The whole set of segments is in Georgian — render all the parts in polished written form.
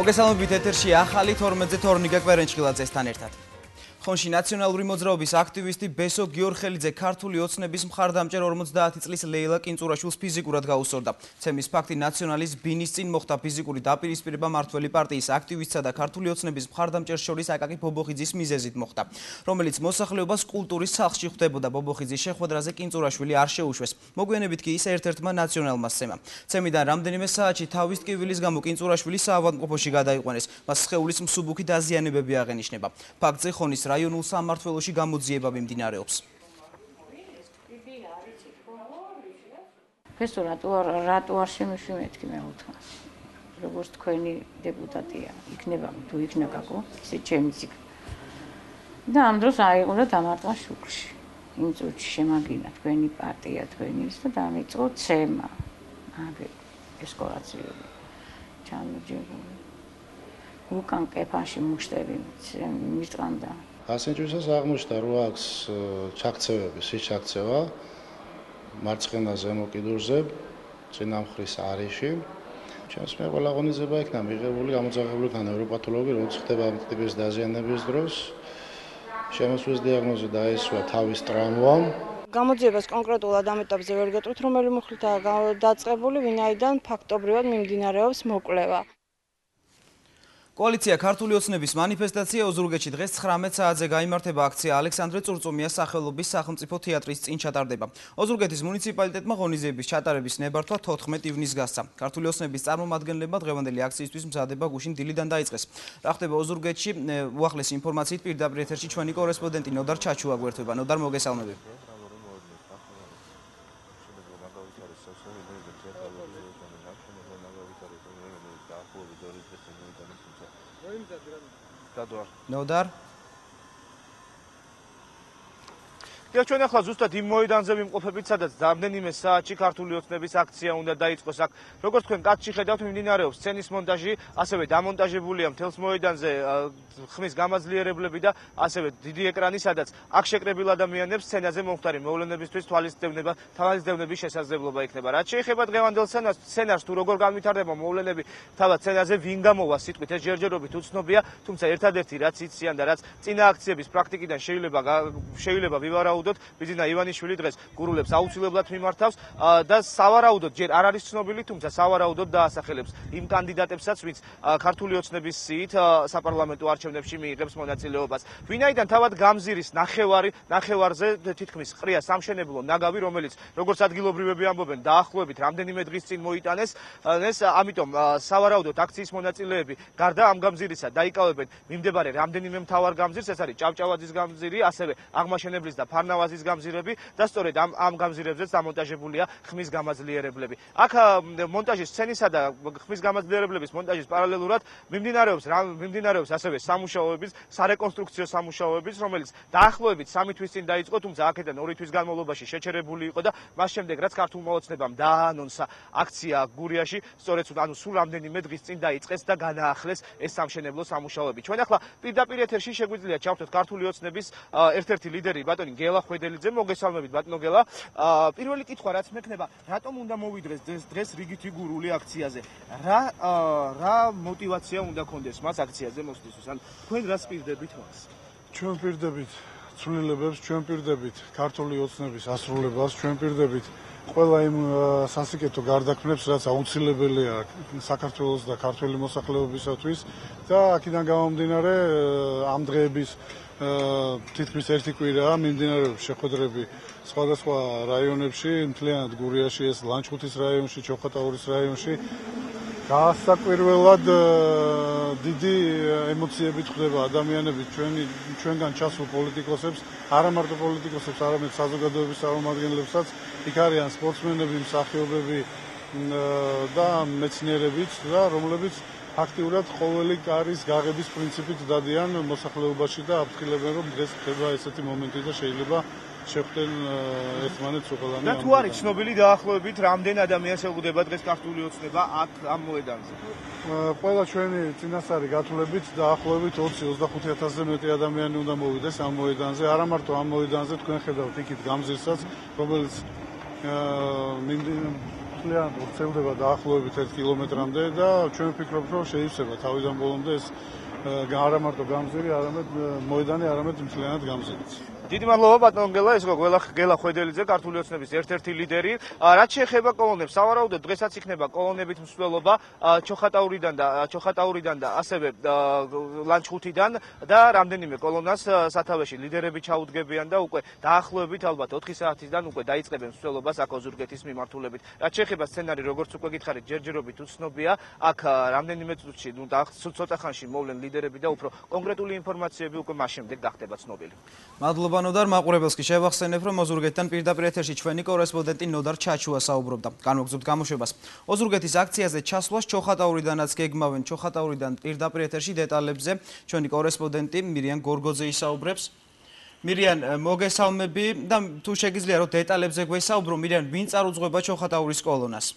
მოგესალმებით ეთერში ახალი 12-ზე თორნიკა კვერენჭხილაძესთან ერთად. ხონში ნაციონალური მოძრაობის აქტივისტი ბესო გიორხელიძე ქართული ოცნების მხარდამჭერ 50 წლის ლეილა კინწურაშვილს ფიზიკურად გაუსწორდა. ცემის ფაქტი ნაციონალის ბინის წინ მოხდა ფიზიკური დაპირისპირება მართველი პარტიის აქტივისტსა და ქართული ოცნების მხარდამჭერს შორის აკაკი ბობოხიძის მიზეზით მოხდა, რომელიც მოსახლეობას კულტურის სახლში ხვდებოდა. ბობოხიძის შეხვედრაზე კინწურაშვილი არ შეუშვეს. მოგვიანებით კი ის ერთ-ერთმა ნაციონალმა სცემა. ცემიდან რამდენიმე საათში თავის ტკივილის გამო კინწურაშვილი საავადმყოფოში გადაიყვანეს. მას სხეულის მსუბუქი დაზიანებები აღენიშნება. ფაქტზე ხონის რაიონულ სამმართველოში გამოძიება მიმდინარეობს. ფესო რატო არ შემიშვი მე უთხრა. როგორც თქვენი დეპუტატია, იქნება თუ იქნა გაკო, ისე ჩემიც იქ. და ამ დროს აიღო და დამარტყა შუქში. იმ წუთში შემაგინა თქვენი პარტია, თქვენი ის და დამიწყო ცემა. აგე ესკოლაციები. ჩამოჯერული. უკან კეფაში მუშტები მიტყანდა. ასენჯვისას აღმოჩნდა, რომ აქვს ჩაქცევები, სიჩაქცევა მარცხენა ზემო კიდურზე, წინამხრის არეში. ჩემს მე ყველა ღონისძიება იქნა მიღებული, გამოძახებული ქნა ნევროპათოლოგი, რომელიც ხდება ამ ტიპის დაზიანების დროს. შემოსვლის დიაგნოზი დაისვა თავის ტრამვამ. გამოძიებას კონკრეტულად ამ ეტაპზე ვერ გეტყვით, რომელი მუხლითაა დაწყებული, ვინაიდან ფაქტობრივად მიმდინარეობს მოკვლევა. კოალიცია ქართული ოცნების მანიფესტაცია ოზურგეთში დღეს 19 საათზე გაიმართება. აქცია ალექსანდრე წურწუმიას სახელობის სახელმწიფო თეატრის წინ ჩატარდება. ოზურგეთის მუნიციპალიტეტმა ღონისძიების ჩატარების ნებართვა 14 ივნისს გასცა. ქართული ოცნების წარმომადგენლებმა დღევანდელი აქციისთვის მზადება გუშინ დილიდან დაიწყეს. რა ხდება ოზურგეთში? უახლესი ინფორმაციით პირდაპირ ეთერში ჩვენი კორესპონდენტი ნოდარ ჩაჩუა გვერდება. ნოდარ, მოგესალმებით. ნოდარ ჩვენ ახლა ზუსტად იმ მოედანზე ვიმყოფებით, სადაც რამდენიმე საათში ქართული ოცნების აქცია უნდა დაიწყოს. აქ როგორც თქვენ კადრში ხედავთ, მიმდინარეობს სცენის მონტაჟი, ასევე დამონტაჟებულია მთელს მოედანზე ხმის გამაძლიერებლები და ასევე დიდი ეკრანი, სადაც აქ შეკრებილ ადამიანებს სცენაზე მომხდარი მოვლენებისთვის თვალისდევნების შესაძლებლობა იქნება. რაც შეეხება დღევანდელ სცენარს, თუ როგორ განვითარდება მოვლენები თავად სცენაზე, ვინ გამოვა სიტყვით, ეს ჯერჯერობით უცნობია, თუმცა ერთადერთი რაც იციან და რაც წინა აქციების პრაქტიკიდან შეიძლება ვივარაუდოთ, ბიძინა ივანიშვილი დღეს გურულებს აუცილებლად მიმართავს და სავარაუდოდ ჯერ არ არის ცნობილი, თუმცა სავარაუდოდ დაასახელებს იმ კანდიდატებსაც, ვინც ქართული ოცნების სიით საპარლამენტო არჩევნებში მიიღებს მონაწილეობას. ვინაიდან თავად გამზირის ნახევარზე თითქმის ყრია სამშენებლო ნაგავი, რომელიც როგორც ადგილობრივები ამბობენ, დაახლოებით რამდენიმე დღის წინ მოიტანეს, ამიტომ სავარაუდოდ აქციის მონაწილეები გარდა ამ გამზირისა დაიკავებენ მიმდებარე რამდენიმე მთავარ გამზირს, ეს არის ჭავჭავაძის გამზირი, ასევე აღმაშენებლის და ფარნავაზის გამზირები და სწორედ ამ გამზირებზეც დამონტაჟებულია ხმის გამაძლიერებლები. აქ მონტაჟის სცენისა და ხმის გამაძლიერებლების მონტაჟის პარალელურად მიმდინარეობს ასევე სამუშაოების, სარეკონსტრუქციო სამუშაოების, რომელიც დაახლოებით 3 თვის წინ დაიწყო, თუმცა აქედან 2 თვის განმავლობაში შეჩერებული იყო და მას შემდეგ რაც ქართულმა ოცნებამ დააანონსა აქცია გურიაში, სწორედ სულ რამდენიმე დღის წინ დაიწყეს და განაახლეს ეს სამშენებლო სამუშაოები. ჩვენ ახლა პირდაპირ ეთერში შეგვიძლია ჩავთოთ ქართული ოცნების ერთ-ერთი ლიდერი ბატონი გელა ხვედელიძე. მოგესალმებით ბატონო გელა. პირველი კითხვა რაც მექნება, რატომ უნდა მოვიდრეს დღეს რიგითი გურული აქციაზე? რა мотиваცია უნდა კონდეს მას აქციაზე მოსვლისთვის? ან თქვენ რას პირდებით მას? ჩვენ პირდებით ცვლილებებს, ჩვენ პირდებით ქართული ოცნების ასრულებას, ჩვენ პირდებით ყველა იმ სასიკეთო გარდაქმნებს, რაც აუცილებელია საქართველოს და ქართული მოსახლეობისათვის და აქედან გამომდინარე ამ დღეების თითქმის ერთი კვირაა მიმდინარეობს შეხვედრები სხვადასხვა რაიონებში, მთლიანად გურიაში, ეს ლანჩხუთის რაიონში, ჩოხატაურის რაიონში. გასაკვირველად დიდი ემოციებით ხვდება ადამიანები ჩვენგან ჩასულ პოლიტიკოსებს, არა მარტო პოლიტიკოსებს, არამედ საზოგადოების წარმომადგენლებსაც. იქ არიან სპორტსმენები, მსახიობები და მეცნიერებიც და რომლებიც აქტიურად ყოველი კარის გაღების პრინციპით დადიან მოსახლეობაში და აფრთხილებენ, რომ დღეს ხდება ესეთი მომენტი და შეიძლება შეხვდნენ ერთმანეთს უყელანი. და თუ არის ცნობილი დაახლოებით რამდენ ადამიანს ელოდება დღეს ქართული ოცნება აქ ამ მოედანზე? ყველა ჩვენი წინასწარი გათვლებით დაახლოებით 20-25,000-ზე მეტი ადამიანი უნდა მოვიდეს ამ მოედანზე. არა მარტო ამ მოედანზე, თქვენ ხედავთ იქით გამზირსაც, რომელიც მთლიანად ვრცელდება დაახლოებით 1 კილომეტრამდე და ჩვენ ვფიქრობთ, რომ შეივსება თავიდან ბოლომდე ეს არა მარტო გამზირი, არამედ მოედანი, არამედ მთლიანად გამზირიც. დიდი მადლობა ბატონ გელა, ეს გელა ხვედელიძე, ქართული ოცნების ერთ-ერთი ლიდერი. რაც შეეხება კოლონებს, სავარაუდოდ დღესაც იქნება კოლონებით მსვლელობა ჩოხატაურიდან და ასევე ლანჩხუთიდან და რამდენიმე კოლონას სათავეში ლიდერები ჩაუდგებიან და უკვე დაახლოებით ალბათ 4 საათიდან უკვე დაიწყებენ მსვლელობას აქ ოზურგეთის მიმართულებით. რაც შეეხება სცენარი, როგორც უკვე გითხარით, ჯერჯერობით უცნობია, აქ რამდენიმე წუთში, ცოტა ხანში მოვლენ ლიდერები და უფრო კონკრეტული ინფორმაციები უკვე მას შემდეგ გახდება ცნობილი. მადლობა ნოდარ მაყურებელს კი შევახსენებ, რომ ოზურგეთიდან პირდაპირ ეთერში ჩვენი კორესპონდენტი ნოდარ ჩაჩუა საუბრობდა. განვაგრძობთ გამოშვებას. ოზურგეთის აქციაზე ჩასვლას ჩოხატაურიდანაც გეგმავენ. ჩოხატაურიდან პირდაპირ ეთერში დეტალებზე ჩვენი კორესპონდენტი მირიან გორგოძე ისაუბრებს. მირიან, მოგესალმები და თუ შეგიძლია რომ დეტალებზე გვესაუბრო, მირიან, ვინ წარუძღვება ჩოხატაურის კოლონას?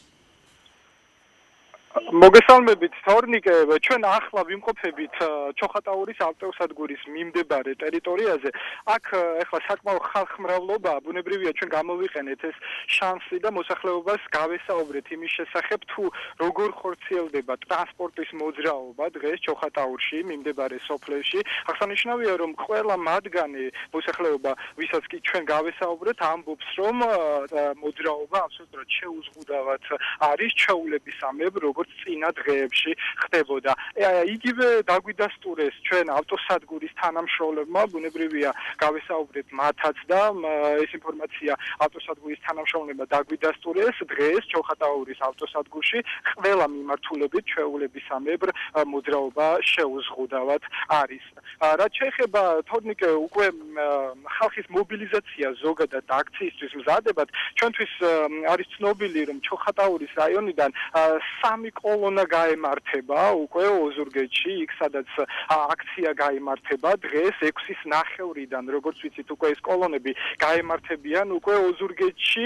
მოგესალმებით თორნიკე, ჩვენ ახლა ვიმყოფებით ჩოხატაურის ავტოსადგურის მიმდებარე ტერიტორიაზე. აქ ახლა საკმაო ხალხმრავლობა, ბუნებრივია ჩვენ გამოვიყენეთ ეს შანსი და მოსახლეობას გავესაუბრეთ იმის შესახებ, თუ როგორ ხორციელდება ტრანსპორტის მოძრაობა დღეს ჩოხატაურში, მიმდებარე სოფლებში. აღსანიშნავია, რომ ყველა მათგანი მოსახლეობა, ვისაც კი ჩვენ გავესაუბრეთ, ამბობს, რომ მოძრაობა აბსოლუტურად შეუზღუდავად არის ჩვეულებისამებრ, როგორც წინა დღეებში ხდებოდა. იგივე დაგვიდასტურეს ჩვენ ავტოსადგურის თანამშრომლებმა, ბუნებრივია გავესაუბრეთ მათაც და ეს ინფორმაცია ავტოსადგურის თანამშრომლებმა დაგვიდასტურეს დღეს ჩოხატაურის ავტოსადგურში ყველა მიმართულებით ჩვეულებისამებრ მოძრაობა შეუზღუდავად არის. რაც შეეხება თორნიკე უკვე ხალხის მობილიზაცია ზოგადად აქციისთვის მზადებად, ჩვენთვის არის ცნობილი, რომ ჩოხატაურის რაიონიდან 3 კოლონა გაემართება უკვე ოზურგეთში, იქ სადაც აქცია გაემართება დღეს 6:30-დან, როგორც ვიცით, უკვე ეს კოლონები გაემართებიან უკვე ოზურგეთში,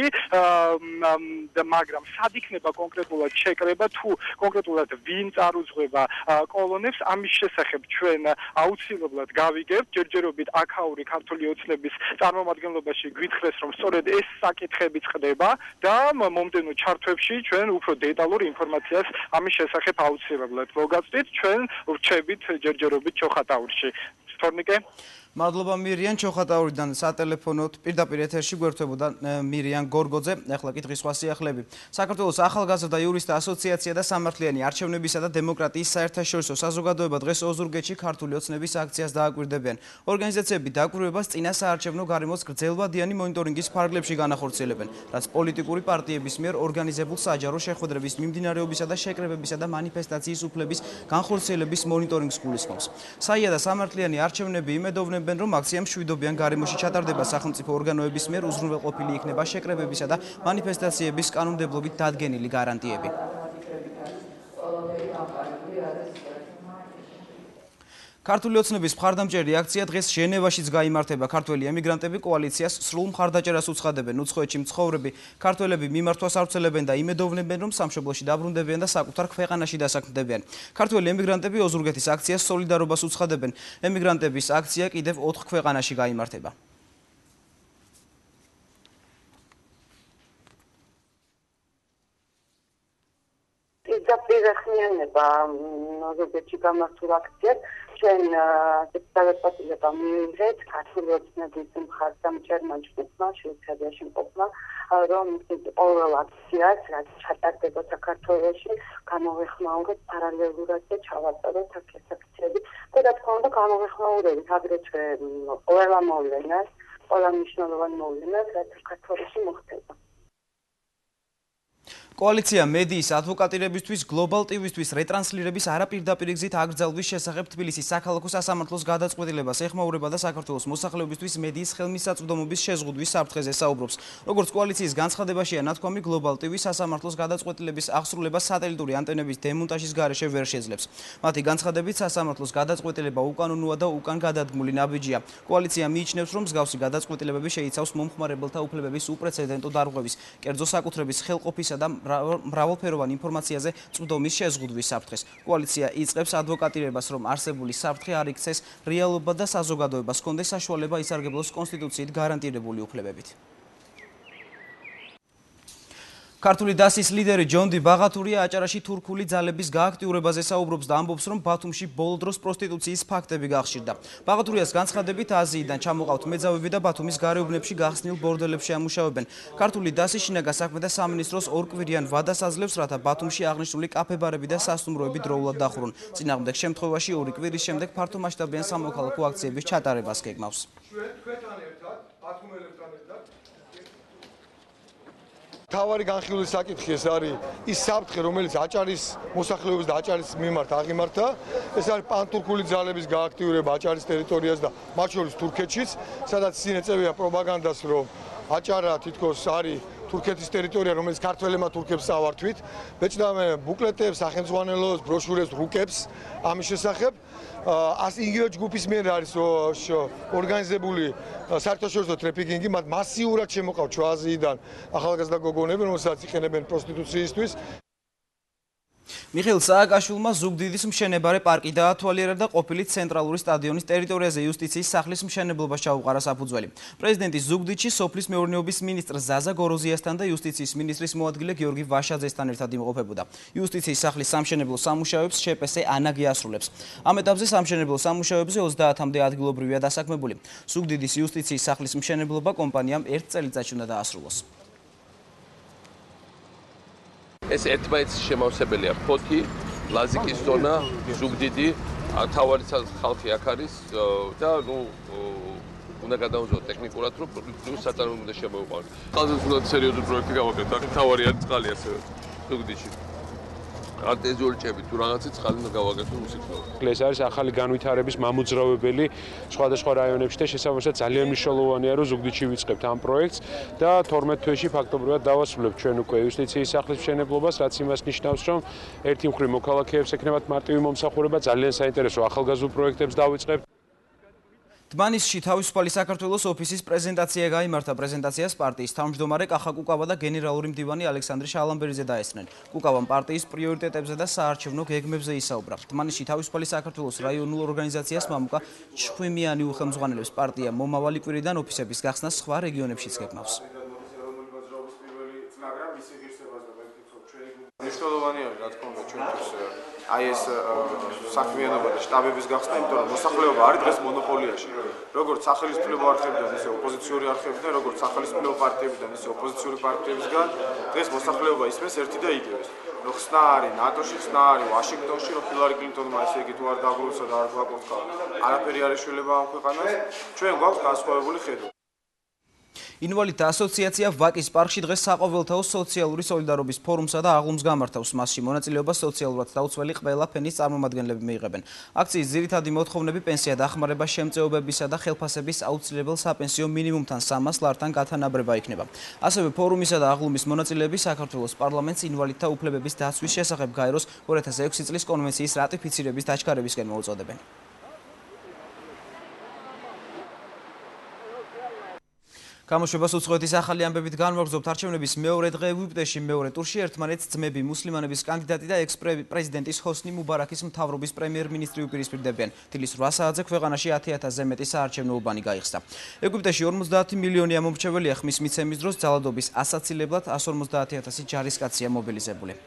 მაგრამ სად იქნება კონკრეტულად შეკრება, თუ კონკრეტულად ვინ წარუძღვება კოლონებს, ამის შესახებ ჩვენ აუცილებლად გავიგებთ, ჯერჯერობით აქაური ქართული ოცნების წარმომადგენლობაში გვითხრეს, რომ სწორედ ეს საკითხები წყდება და მომდევნო ჩართვებში ჩვენ უფრო დეტალურ ინფორმაციას ამის შესახებ აუცილებლად მოგაწვით, ჩვენ ვრჩებით ჯერჯერობით ჩოხატაურში. თორნიკე? მადლობა მირიან, ჩოხატაურიდან სატელეფონოდ პირდაპირ ეთერში გვერდებოდა მირიან გორგოძე. ახლა კი დღის სხვა სიახლეები. საქართველოს ახალგაზრდა იურისტთა ასოციაცია და სამართლიანი არჩევნებისა და დემოკრატიის საერთაშორისო საზოგადოება დღეს ოზურგეთში ქართული ოცნების აქციას დააკვირდებიან. ორგანიზაციები დაკვირვებას წინა საარჩევნო გარემოს გრძელვადიანი მონიტორინგის ფარგლებში განახორციელებენ, რაც პოლიტიკური პარტიების მიერ ორგანიზებულ საჯარო შეხვედრების მიმდინარეობისა და შეკრებებისა და მანიფესტაციის უფლების განხორციელების მონიტორინგს გულისხმობს. საია და სამართლიანი არჩევნები იმედოვნებენ, რომ აქცია მშვიდობიან გარემოში ჩატარდება სახელმწიფო ორგანოების მიერ უზრუნველყოფილი იქნება შეკრებებისა და მანიფესტაციების კანონმდებლობით დადგენილი გარანტიები. ქართული ოცნების მხარდამჭერი აქცია დღეს ჟენევაშიც გაიმართება. ქართველი ემიგრანტები კოალიციას სრულ მხარდაჭერას უცხადებენ. უცხოეთში მცხოვრები ქართველები მიმართვას ავრცელებენ და იმედოვნებენ, რომ სამშობლოში დაბრუნდებიან და საკუთარ ქვეყანაში დასაქმდებიან. ქართველი ემიგრანტები ოზურგეთის აქციას სოლიდარობას უცხადებენ. ემიგრანტების აქცია კიდევ 4 ქვეყანაში გაიმართება. პირახმიანება ოზურგეთში გამართულ აქციას ჩვენ დაგაწყვეტილება მივიღეთ ქართული ოცნების მხარდამჭერმა ჯგუფმა შვეიცარიაში მყოფმა, რომ ყოველ აქციას, რაც ჩატარდება საქართველოში, გამოვეხმაუროთ პარალელურად და ჩავაწეროთ აქ ეს აქციები და რა თქმა უნდა გამოვეხმაურებით აგრეთვე ყველა მოვლენას, ყველა მნიშვნელოვან მოვლენას, რაც საქართველოში მოხდება. კოალიცია მედიის ადვოკატირებისთვის გლობალ ტივისთვის რეტრანსლირების არაპირდაპირ გზით აკრძალვის შესახებ თბილისის საქალაქო სასამართლოს გადაწყვეტილებას ეხმაურება და საქართველოს მოსახლეობისთვის მედიის ხელმისაწვდომობის შეზღუდვის საფრთხეზე საუბრობს. როგორც კოალიციის განცხადებაშია ნათქვამი, გლობალ ტივი სასამართლოს გადაწყვეტილების აღსრულებას სატელიტური ანტენების დემონტაჟის გარეშე ვერ შეძლებს. მათი განცხადებით, სასამართლოს გადაწყვეტილება უკანონოა და უკან გადადგმული ნაბიჯია. კოალიცია მიიჩნევს, რომ მსგავსი გადაწყვეტილებები შეიცავს მომხმარებელთა უფლებების უპრეცედენტო დარღვევის, კერძო საკუთრების ხელყოფისა და მრავალფეროვან ინფორმაციაზე წვდომის შეზღუდვის საფრთხეს. კოალიცია იწყებს ადვოკატირებას, რომ არსებული საფრთხე არ იქცეს რეალობა და საზოგადოებას ჰქონდეს საშუალება ისარგებლოს კონსტიტუციით გარანტირებული უფლებებით. ქართული დასის ლიდერი ჯონდი ბაღათურია აჭარაში თურქული ძალების გააქტიურებაზე საუბრობს და ამბობს, რომ ბათუმში ბოლო დროს პროსტიტუციის ფაქტები გახშირდა. ბაღათურიას განცხადებით, აზიიდან ჩამოყავთ მეძავები და ბათუმის გარეუბნებში გახსნილ ბორდელებში ამუშავებენ. ქართული დასის შინაგან საქმეთა სამინისტროს ორკვირიან ვადას აძლევს, რათა ბათუმში აღნიშნული კაფე-ბარები და სასტუმროები დროულად დახურონ. წინააღმდეგ შემთხვევაში 2 კვირის შემდეგ ფართომასშტაბიან სამოქალაქო აქციების ჩატარებას გეგმავს. თავარი განხილვის საკითხი ეს არის ის საფრთხე, რომელიც აჭარის მოსახლეობის და აჭარის მიმართ აღიმართა. ეს არის პანტურქული ძალების გააქტიურება აჭარის ტერიტორიაზე და მათ შორის თურქეთშიც, სადაც ისინი ეწევიან პროპაგანდას, რომ აჭარა თითქოს არის თურქეთის ტერიტორია, რომელიც ქართველებმა თურქებს წავართვით. ბეჭდავენ ბუკლეტებს, სახელმძღვანელოს, ბროშურებს, რუკებს ამის შესახებ. იგივე ჯგუფის მიერ არის ორგანიზებული საერთაშორისო ტრეფიკინგი, მათ მასიურად შემოყავთ შუა აზიიდან ახალგაზრდა გოგონები, რომელსაც იყენებენ პროსტიტუციისთვის. მიხეილ სააკაშვილმა ზუგდიდის მშენებარე პარკი დაათვალიერა და ყოფილი ცენტრალური სტადიონის ტერიტორიაზე იუსტიციის სახლის მშენებლობას ჩაუყარა საფუძველი. პრეზიდენტი ზუგდიდში სოფლის მეურნეობის მინისტრ ზაზა გოროზიასთან და იუსტიციის მინისტრის მოადგილე გიორგი ვაშაძესთან ერთად იმყოფებოდა. იუსტიციის სახლის სამშენებლო სამუშაოებს შპს ანაგი ასრულებს. ამ ეტაპზე სამშენებლო სამუშაოებზე 30-მდე ადგილობრივია დასაქმებული. ზუგდიდის იუსტიციის სახლის მშენებლობა კომპანიამ 1 წელიწადში უნდა დაასრულოს. ეს ერთმანეთის შემავსებელია ფოთი, ლაზიკის ზონა, ზუგდიდი, თავარი ხალხი აქ არის და უნდა გადავუზოთ ტექნიკურად, რომ პლუს საწარმოები უნდა შემოიყვანოს. ყველაზე უფრო სერიოზული პროექტი გავაკეთეთ, აქ თავარი არის წყალი ასევე ზუგდიდში. არტეზიული ჭები თუ რაღაცა წყალი უნდა გავაკეთოთ უსიქნაოდ. ეს არის ახალი განვითარების მამოძრავებელი სხვადასხვა რაიონებში და შესაბამისად ძალიან მნიშვნელოვანია, რომ ზუგდიდში ვიწყებთ ამ პროექტს და 12 თვეში ფაქტობრივად დავასრულებთ ჩვენ უკვე იუსტიციის სახლის მშენებლობას, რაც იმას ნიშნავს, რომ ერთი მხრივ მოქალაქეებს ექნებათ მარტივი მომსახურება, ძალიან საინტერესო ახალგაზრდულ პროექტებს დავიწყებთ. დმანისში თავისუფალი საქართველოს ოფისის პრეზენტაცია გაიმართა. პრეზენტაციას პარტიის თავმჯდომარე კახა კუკავა და გენერალური მდივანი ალექსანდრე შალამბერიძე დაესწრნენ. კუკავამ პარტიის პრიორიტეტებზე და საარჩევნო გეგმებზე ისაუბრა. დმანისში თავისუფალი საქართველოს რაიონულ ორგანიზაციას მამუკა ჩხვიმიანი უხელმძღვანელებს პარტია მომავალი კვირიდან ოფისების გახსნას სხვა რეგიონებშიც გეგმავს. მნიშვნელოვანია რა თქმა უნდა ჩვენთვის აი ეს საქმიანობა და შტაბების გახსნა, იმიტომ რომ მოსახლეობა არის დღეს მონოპოლიაში. როგორც სახელმწიფო არხებიდან, ისე ოპოზიციური არხებიდან, როგორც სახელმწიფო პარტიებიდან, ისე ოპოზიციური პარტიებისგან, დღეს მოსახლეობა ისმენს ერთი და იგივეს. რომ ხსნა არის ნატოში, ხსნა არის ვაშინგტონში, რომ ჰილარი კლინტონმა ესე იგი თუ არ დაგვროცა და არ გვაკურთხა, არაფერი არ ეშველება ამ ქვეყანას. ჩვენ გვაქვს განსხვავებული ხედვა. ინვალიდთა ასოციაცია ვაკის პარკში დღეს საყოველთაო სოციალური სოლიდარობის ფორუმსა და აღლუმს გამართავს. მასში მონაწილეობას სოციალურად დაუცველი ყველა ფენის წარმომადგენლები მიიღებენ. აქციის ძირითადი მოთხოვნები პენსია დახმარება, შემწეობებისა და ხელფასების აუცილებელ საპენსიო მინიმუმთან 300 ლართან გათანაბრება იქნება. ასევე ფორუმისა და აღლუმის მონაწილეები საქართველოს პარლამენტს ინვალიდთა უფლებების დაცვის შესახებ გაეროს 2006 წლის კონვენციის რატიფიცირების დაჩქარებისკენ მოუწოდებენ. გამოშვებას უცხოეთის ახალი ამბებით განვაგრძობთ. არჩევნების მეორე დღე ეგვიპტეში მეორე ტურში ერთმანეთს ძმები მუსლიმანების კანდიდატი და ექს-პრეზიდენტის ჰოსნი მუბარაკის მთავრობის პრემიერ-მინისტრი უპირისპირდებიან. დილის 8 საათზე ქვეყანაში 10,000-ზე მეტი საარჩევნო უბანი გაიხსნა. ეგვიპტეში 50 მილიონი ამომრჩეველია. ხმის მიცემის დროს ძალადობის ასაცილებლად 150,000 ჯარისკაცია მობილიზებული.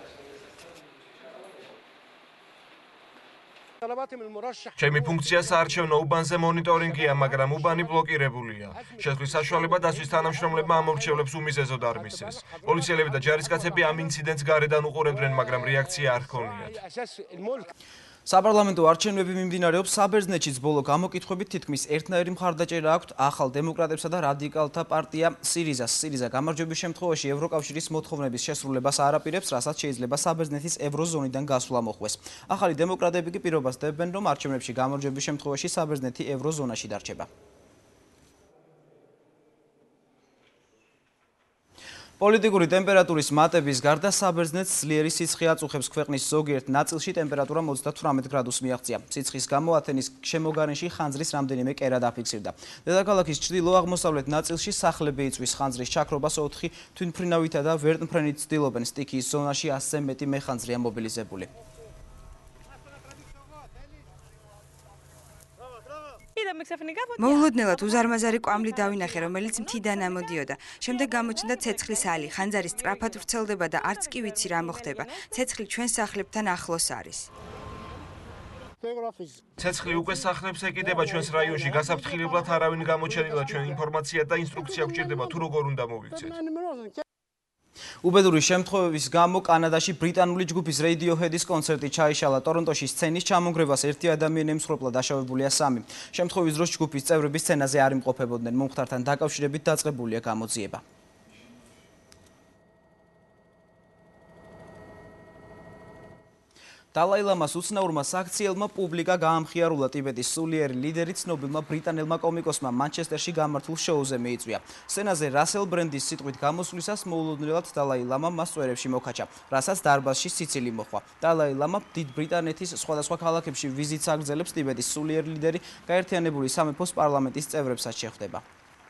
ჩემი ფუნქცია საარჩევნო უბანზე მონიტორინგია, მაგრამ უბანი ბლოკირებულია. შეცვლის საშუალება დასვის თანამშრომლებმა ამორჩევლებს უმიზეზოდ არ მისცეს. პოლიციელები და ჯარისკაცები ამ ინციდენტს გარედან უყურებდნენ, მაგრამ რეაქცია არ ჰქონიათ. საპარლამენტო არჩევნები მიმდინარეობს საბერძნეთშიც. ბოლო გამოკითხვებით თითქმის ერთნაირი მხარდაჭერა აქვთ ახალ დემოკრატებსა და რადიკალთა პარტია სირიზას. სირიზა გამარჯვების შემთხვევაში ევროკავშირის მოთხოვნების შესრულებას არ აპირებს, რასაც შეიძლება საბერძნეთის ევროზონიდან გასვლა მოხდეს. ახალი დემოკრატები კი პირობას დებენ, რომ არჩევნებში გამარჯვების შემთხვევაში საბერძნეთი ევროზონაში დარჩება. პოლიტიკური ტემპერატურის მატების გარდა საბერძნეთს ძლიერი სიცხე აწუხებს. ქვეყნის ზოგიერთ ნაწილში ტემპერატურა 38 გრადუსს მიაღწია. სიცხის გამო ათენის შემოგარენში ხანძრის რამდენიმე კერა დაფიქსირდა. დედაქალაქის ჩრდილო-აღმოსავლეთ ნაწილში სახლები იწვის ხანძრის ჩაქრობას 4 თვითმფრინავითა და ვერტმფრენით ცდილობენ. სტიქიის ზონაში 100-ზე მეტი მეხანძრია მობილიზებული. მოულოდნელად უზარმაზარი კვამლი დავინახე, რომელიც მთიდან ამოდიოდა. შემდეგ გამოჩნდა ცეცხლის ალი, ხანძარი სწრაფად ვრცელდება და არც კი ვიცი რა მოხდება. ცეცხლი ჩვენ სახლებთან ახლოს არის. ცეცხლი უკვე სახლებს ეკიდება ჩვენს რაიონში, გასაფრთხილებლად არავინ გამოჩენილა, ჩვენ ინფორმაცია და ინსტრუქცია გვჭირდება თუ როგორ უნდა მოვიქცეთ. უბედური შემთხვევების გამო კანადაში ბრიტანული ჯგუფის Radiohead-ის კონცერტი ჩაიშალა. ტორონტოში სცენის ჩამონგრევას ერთი ადამიანი ემსხვერპლა, დაშავებულია 3. შემთხვევის დროს ჯგუფის წევრები სცენაზე არ იმყოფებოდნენ. მომხდართან დაკავშირებით დაწყებულია გამოძიება. დალაი ლამას უცნაურმა საქციელმა პუბლიკა გაამხიარულა. ტიბეტის სულიერი ლიდერი ცნობილმა ბრიტანელმა კომიკოსმა მანჩესტერში გამართულ შოუზე მიიწვია. სცენაზე რასელ ბრენდის სიტყვით გამოსვლისას მოულოდნელად დალაი ლამა მას წვერებში მოკაჩა, რასაც დარბაზში სიცილი მოჰყვა. დალაი ლამა დიდ ბრიტანეთის სხვადასხვა ქალაქებში ვიზიტს აგრძელებს. ტიბეტის სულიერი ლიდერი გაერთიანებული სამეფოს პარლამენტის წევრებსაც შეხვდება.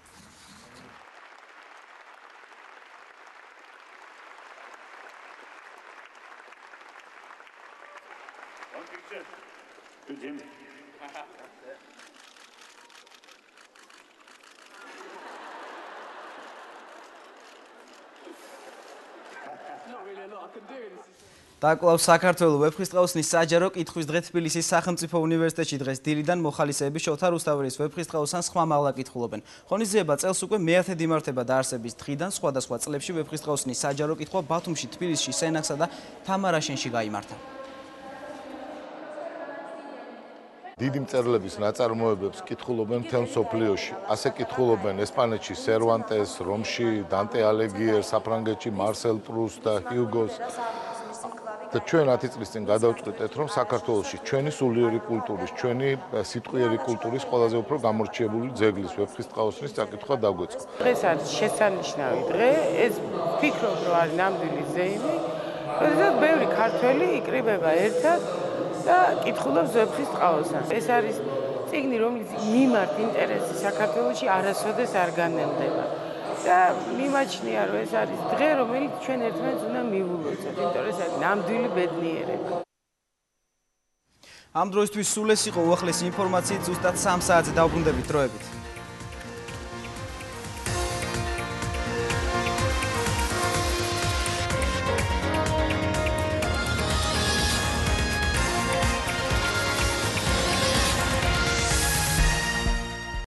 დაკლავს საქართველოს ვეფხისტყაოსნის საჯარო კითხვის დღე თბილისის სახელმწიფო უნივერსიტეტში დღეს დილიდან მოხალისეები შოთა რუსთაველის ვეფხისტყაოსს ან სხვა მაღლა კითხულობენ. ღონისძიება წელს უკვე მეათედ იმართება დაარსების დღიდან. სხვადასხვა წლებში ვეფხისტყაოსნის საჯარო კითხვა ბათუმში, თბილისში, სენაქსა და თამარაშენში გაიმართა. დიდი მწერლების ნაწარმოებებს კითხულობენ მთელ მსოფლიოში. ასე კითხულობენ ესპანეთში სერვანტეს, რომში დანტე ალიგიერს, საფრანგეთში მარსელ პრუსტს და ჰიუგოს. და ჩვენ 10 წლის წინ გადავწყვიტეთ, რომ საქართველოში ჩვენი სულიერი კულტურის, ჩვენი სიტყვიერი კულტურის ყველაზე უფრო გამორჩეული ძეგლის ვეფხისტყაოსნის წაკითხვა დაგვეწყო. დღეს არის შესანიშნავი დღე, ეს ვფიქრობ, რომ არის ნამდვილი ზეიმი, როდესაც ბევრი ქართველი იკრიბება ერთად და კითხულობს ვეფხისტყაოსს. ეს არის წიგნი, რომელიც მიმართ ინტერესი საქართველოში არასოდეს არ განელდება. და მიმაჩნია, რომ ეს არის დღე, რომელიც ჩვენ ერთმანეთს უნდა მივულოცოთ, იმიტომ რომ ეს არის ნამდვილი ბედნიერება. ამ დროისთვის სულ ეს იყო უახლესი ინფორმაციით, ზუსტად 3 საათზე დავბრუნდებით დროებით.